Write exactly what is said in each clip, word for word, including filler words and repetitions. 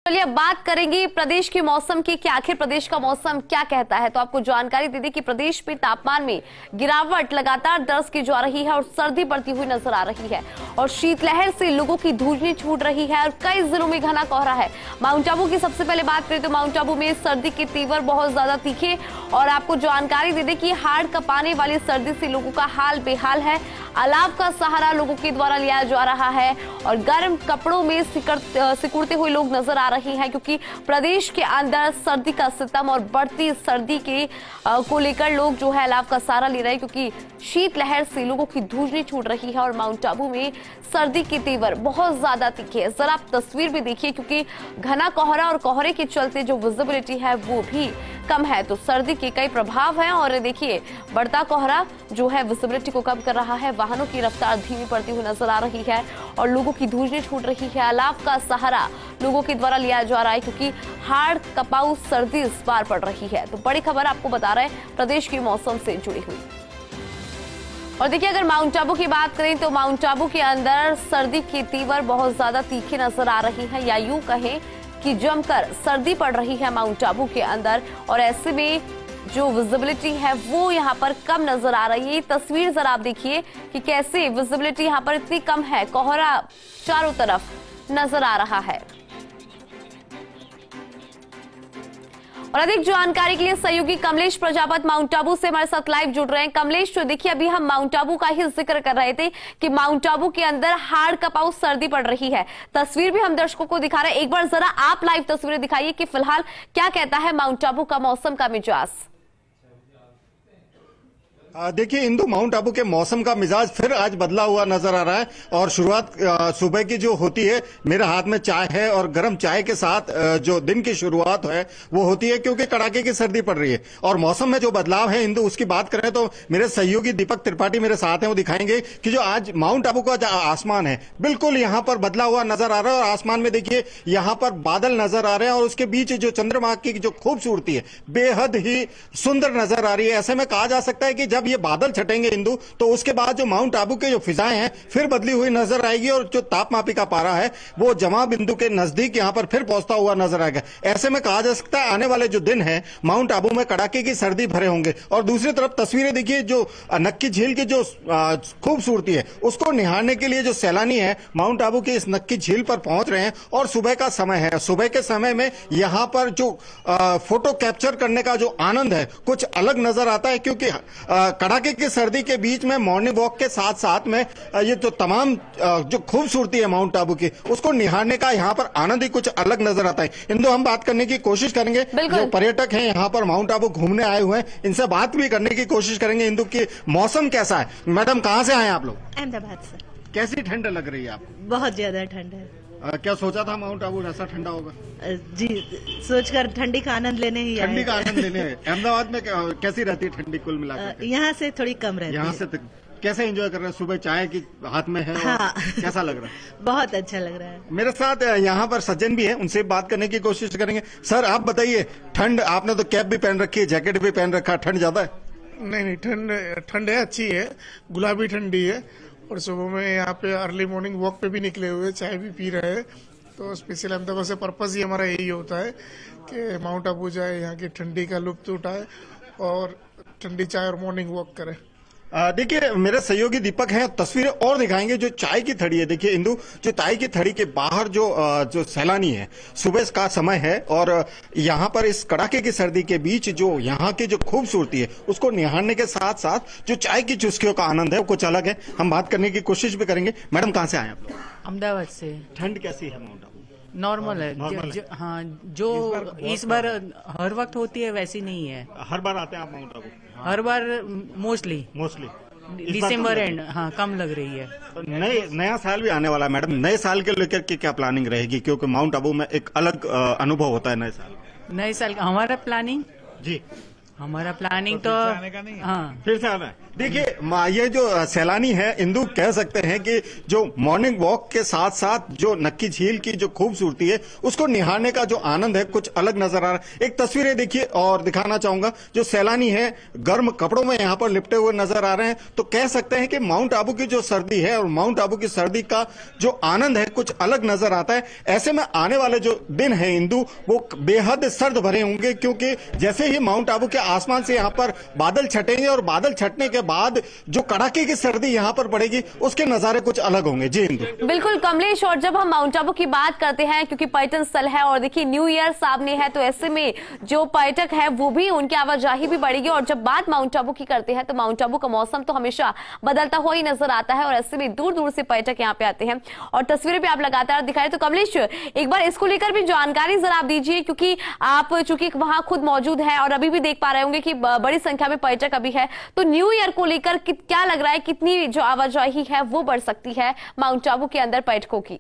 चलिए अब बात करेंगे प्रदेश के मौसम की कि आखिर प्रदेश का मौसम क्या कहता है। तो आपको जानकारी दे दें कि प्रदेश में तापमान में गिरावट लगातार दर्ज की जा रही है और सर्दी बढ़ती हुई नजर आ रही है और शीतलहर से लोगों की धूजनी छूट रही है और कई जिलों में घना कोहरा है। माउंट आबू की सबसे पहले बात करें तो माउंट आबू में सर्दी के तीवर बहुत ज्यादा तीखे और आपको जानकारी दे दें कि हाड़ कपाने वाली सर्दी से लोगों का हाल बेहाल है। अलाव का सहारा लोगों के द्वारा लिया जा रहा है और गर्म कपड़ों में सिकुड़ते हुए लोग नजर आ रही है क्योंकि प्रदेश के अंदर सर्दी का सितम और बढ़ती सर्दी के को लेकर लोग जो है अलाव का सहारा ले रहे हैं क्योंकि शीतलहर से लोगों की धूजनी छूट रही है और माउंट आबू में सर्दी के तेवर बहुत ज्यादा तीखे है। जरा आप तस्वीर भी देखिए क्योंकि घना कोहरा और कोहरे के चलते जो विजिबिलिटी है वो भी कम है। तो सर्दी के कई प्रभाव हैं और देखिए बढ़ता कोहरा जो है विजिबिलिटी को कम कर रहा है, वाहनों की रफ्तार धीमी पड़ती हुई नजर आ रही है और लोगों की धूजनी छूट रही है। अलाव का सहारा लोगों के द्वारा लिया जा रहा है क्योंकि हाड़ कपाऊ सर्दी इस बार पड़ रही है। तो बड़ी खबर आपको बता रहे हैं प्रदेश के मौसम से जुड़ी हुई। और देखिए अगर माउंट आबू की बात करें तो माउंट आबू के अंदर सर्दी की तीवर बहुत ज्यादा तीखी नजर आ रही है या यूं कहें कि जमकर सर्दी पड़ रही है माउंट आबू के अंदर और ऐसे में जो विजिबिलिटी है वो यहाँ पर कम नजर आ रही है। तस्वीर जरा आप देखिए कि कैसे विजिबिलिटी यहाँ पर इतनी कम है, कोहरा चारों तरफ नजर आ रहा है। और अधिक जानकारी के लिए सहयोगी कमलेश प्रजापत माउंट आबू से हमारे साथ लाइव जुड़ रहे हैं। कमलेश, तो देखिए अभी हम माउंट आबू का ही जिक्र कर रहे थे कि माउंट आबू के अंदर हाड़ कपाऊ सर्दी पड़ रही है। तस्वीर भी हम दर्शकों को दिखा रहे हैं, एक बार जरा आप लाइव तस्वीरें दिखाइए कि फिलहाल क्या कहता है माउंट आबू का मौसम का मिजाज। देखिए इंदु, माउंट आबू के मौसम का मिजाज फिर आज बदला हुआ नजर आ रहा है और शुरुआत सुबह की जो होती है, मेरे हाथ में चाय है और गर्म चाय के साथ जो दिन की शुरुआत है वो होती है क्योंकि कड़ाके की सर्दी पड़ रही है। और मौसम में जो बदलाव है इंदु, उसकी बात करें तो मेरे सहयोगी दीपक त्रिपाठी मेरे साथ हैं, वो दिखाएंगे कि जो आज माउंट आबू का आसमान है बिल्कुल यहाँ पर बदला हुआ नजर आ रहा है और आसमान में देखिए यहाँ पर बादल नजर आ रहे हैं और उसके बीच जो चंद्रमा की जो खूबसूरती है बेहद ही सुंदर नजर आ रही है। ऐसे में कहा जा सकता है कि जब ये बादल छटेंगे इंदु तो उसके बाद जो माउंट आबू के जो फिजाएं हैं फिर बदली हुई नजर आएगी और जो तापमापी का पारा है वो जमा बिंदु के नजदीक यहां पर फिर पहुंचता हुआ नजर आएगा। ऐसे में कहा जा सकता है आने वाले जो दिन है माउंट आबू में कड़ाके की सर्दी भरे होंगे। और दूसरी तरफ तस्वीरें देखिए, जो नक्की झील की जो खूबसूरती है उसको निहारने के लिए जो सैलानी है माउंट आबू के इस नक्की झील पर पहुंच रहे हैं और सुबह का समय है। सुबह के समय में यहां पर जो फोटो कैप्चर करने का जो आनंद है कुछ अलग नजर आता है क्योंकि कड़ाके की सर्दी के बीच में मॉर्निंग वॉक के साथ साथ में ये जो तमाम जो खूबसूरती है माउंट आबू की उसको निहारने का यहाँ पर आनंद ही कुछ अलग नजर आता है। इंदु, हम बात करने की कोशिश करेंगे, जो पर्यटक हैं यहाँ पर माउंट आबू घूमने आए हुए हैं इनसे बात भी करने की कोशिश करेंगे। इंदु, की मौसम कैसा है? मैडम कहाँ से आए आप लोग? अहमदाबाद से। कैसी ठंड लग रही है आपको? बहुत ज्यादा ठंड है। आ, क्या सोचा था माउंट आबू ऐसा ठंडा होगा? जी, सोचकर ठंडी का आनंद लेने ही आए। ठंडी का आनंद लेने। अहमदाबाद में कैसी रहती है ठंडी कुल मिलाकर? यहाँ से थोड़ी कम रहती है। यहाँ से कैसे एंजॉय कर रहे हैं? सुबह चाय की हाथ में है। हाँ। कैसा लग रहा है? बहुत अच्छा लग रहा है। मेरे साथ यहाँ पर सज्जन भी है, उनसे बात करने की कोशिश करेंगे। सर आप बताइए, ठंड, आपने तो कैप भी पहन रखी है, जैकेट भी पहन रखा है, ठंड ज्यादा है? नहीं नहीं, ठंड ठंड है, अच्छी है, गुलाबी ठंडी है। और सुबह में यहाँ पे अर्ली मॉर्निंग वॉक पे भी निकले हुए, चाय भी पी रहे हैं। तो स्पेशल अहमदाबाद से पर्पज ही हमारा यही होता है कि माउंट आबू जाए, यहाँ की ठंडी का लुत्फ उठाए और ठंडी चाय और मॉर्निंग वॉक करें। देखिए मेरे सहयोगी दीपक हैं, तस्वीरें और दिखाएंगे। जो चाय की थड़ी है देखिए इंदु, जो चाय की थड़ी के बाहर जो जो सैलानी है, सुबह का समय है और यहाँ पर इस कड़ाके की सर्दी के बीच जो यहाँ की जो खूबसूरती है उसको निहारने के साथ साथ जो चाय की चुस्कियों का आनंद है वो कुछ अलग है। हम बात करने की कोशिश भी करेंगे। मैडम कहाँ से आए आप? अहमदाबाद से। ठंड कैसी है माउंट आबू? नॉर्मल है, नॉर्मल है। हाँ, जो इस बार हर वक्त होती है वैसी नहीं है। हर बार आते हैं आप माउंट आबू? हर बार मोस्टली मोस्टली दिसंबर एंड हाँ कम लग रही है। तो नए नया साल भी आने वाला है मैडम, नए साल के लेकर के क्या प्लानिंग रहेगी? क्योंकि माउंट आबू में एक अलग अनुभव होता है नए साल। नए साल का हमारा प्लानिंग जी हमारा प्लानिंग तो आने का नहीं है। हाँ फिर से आना है। देखिए मा- ये जो सैलानी है इंदु, कह सकते हैं कि जो मॉर्निंग वॉक के साथ साथ जो नक्की झील की जो खूबसूरती है उसको निहारने का जो आनंद है कुछ अलग नजर आ रहा है। एक तस्वीरें देखिए और दिखाना चाहूंगा, जो सैलानी है गर्म कपड़ों में यहाँ पर लिपटे हुए नजर आ रहे हैं। तो कह सकते हैं कि माउंट आबू की जो सर्दी है और माउंट आबू की सर्दी का जो आनंद है कुछ अलग नजर आता है। ऐसे में आने वाले जो दिन है इंदु वो बेहद सर्द भरे होंगे, क्योंकि जैसे ही माउंट आबू के आसमान से यहाँ पर बादल छटेंगे और बादल छटने के बाद जो कड़ाके की सर्दी यहाँ पर पड़ेगी उसके नजारे कुछ अलग होंगे। जी इंदु। बिल्कुल कमलेश, और जब हम माउंट आबू की बात करते हैं क्योंकि पर्यटन स्थल है और देखिए न्यू ईयर सामने है, तो ऐसे में जो पर्यटक है वो भी उनकी आवाजाही भी बढ़ेगी। और जब बात माउंट आबू की करते हैं तो माउंट आबू का मौसम तो हमेशा बदलता हुआ ही नजर आता है और ऐसे में दूर दूर से पर्यटक यहाँ पे आते हैं और तस्वीरें भी आप लगातार दिखाए। तो कमलेश, एक बार इसको लेकर भी जानकारी जरा आप दीजिए, क्योंकि आप चूंकि वहां खुद मौजूद है और अभी भी देख पा रहे होंगे कि बड़ी संख्या में पर्यटक अभी है, तो न्यू ईयर को लेकर क्या लग रहा है, कितनी जो आवाजाही है वो बढ़ सकती है माउंट आबू के अंदर पर्यटकों की?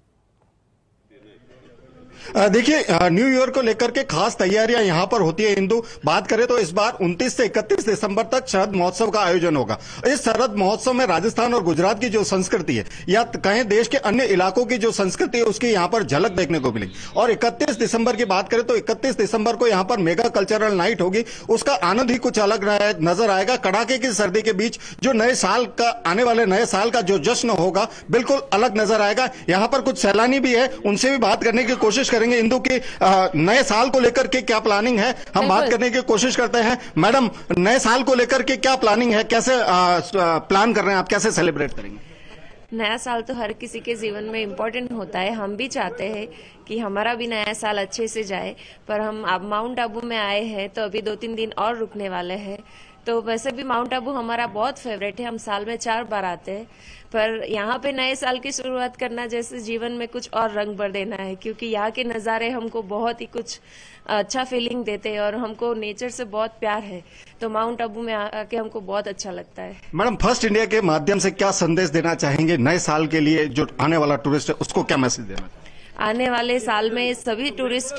देखिए न्यू ईयर को लेकर के खास तैयारियां यहां पर होती है इंदु। बात करें तो इस बार उनतीस से इकतीस दिसंबर तक शरद महोत्सव का आयोजन होगा। इस शरद महोत्सव में राजस्थान और गुजरात की जो संस्कृति है या कहें देश के अन्य इलाकों की जो संस्कृति है उसकी यहां पर झलक देखने को मिलेगी। और इकतीस दिसंबर की बात करें तो इकतीस दिसंबर को यहां पर मेगा कल्चरल नाइट होगी, उसका आनंद ही कुछ अलग नजर आएगा। कड़ाके की सर्दी के बीच जो नए साल का आने वाले नए साल का जो जश्न होगा बिल्कुल अलग नजर आएगा। यहां पर कुछ सैलानी भी है, उनसे भी बात करने की कोशिश करेंगे इंदु की नए साल को लेकर के क्या प्लानिंग है, हम बात करने की कोशिश करते हैं। मैडम, नए साल को लेकर के क्या प्लानिंग है, कैसे आ, प्लान कर रहे हैं आप, कैसे सेलिब्रेट करेंगे? नया साल तो हर किसी के जीवन में इम्पोर्टेंट होता है। हम भी चाहते हैं कि हमारा भी नया साल अच्छे से जाए, पर हम अब माउंट आबू में आए हैं तो अभी दो तीन दिन और रुकने वाले हैं। तो वैसे भी माउंट आबू हमारा बहुत फेवरेट है, हम साल में चार बार आते हैं, पर यहाँ पे नए साल की शुरुआत करना जैसे जीवन में कुछ और रंग भर देना है, क्योंकि यहाँ के नज़ारे हमको बहुत ही कुछ अच्छा फीलिंग देते हैं और हमको नेचर से बहुत प्यार है, तो माउंट आबू में आके हमको बहुत अच्छा लगता है। मैडम, फर्स्ट इंडिया के माध्यम से क्या संदेश देना चाहेंगे नए साल के लिए, जो आने वाला टूरिस्ट है उसको क्या मैसेज देना? आने वाले साल में सभी टूरिस्ट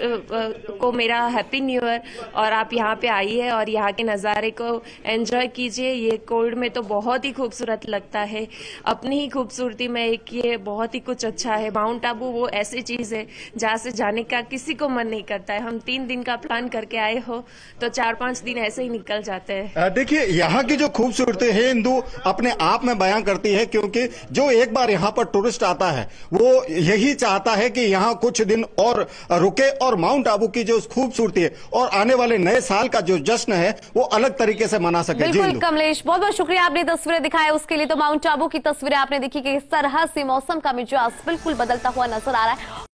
को मेरा हैप्पी न्यू ईयर, और आप यहाँ पे आइए और यहाँ के नज़ारे को एंजॉय कीजिए। ये कोल्ड में तो बहुत ही खूबसूरत लगता है, अपनी ही खूबसूरती में एक ये बहुत ही कुछ अच्छा है। माउंट आबू वो ऐसी चीज़ है जहाँ से जाने का किसी को मन नहीं करता है। हम तीन दिन का प्लान करके आए हो तो चार पांच दिन ऐसे ही निकल जाते हैं। देखिए यहाँ की जो खूबसूरती है इंदु अपने आप में बयां करती है, क्योंकि जो एक बार यहाँ पर टूरिस्ट आता है वो यही चाहता है कि यहाँ कुछ दिन और रुके और माउंट आबू की जो खूबसूरती है और आने वाले नए साल का जो जश्न है वो अलग तरीके से मना सके। बिल्कुल कमलेश, बहुत बहुत शुक्रिया, आपने तस्वीरें दिखाया उसके लिए। तो माउंट आबू की तस्वीरें आपने देखी कि इस तरह से मौसम का मिजाज बिल्कुल बदलता हुआ नजर आ रहा है।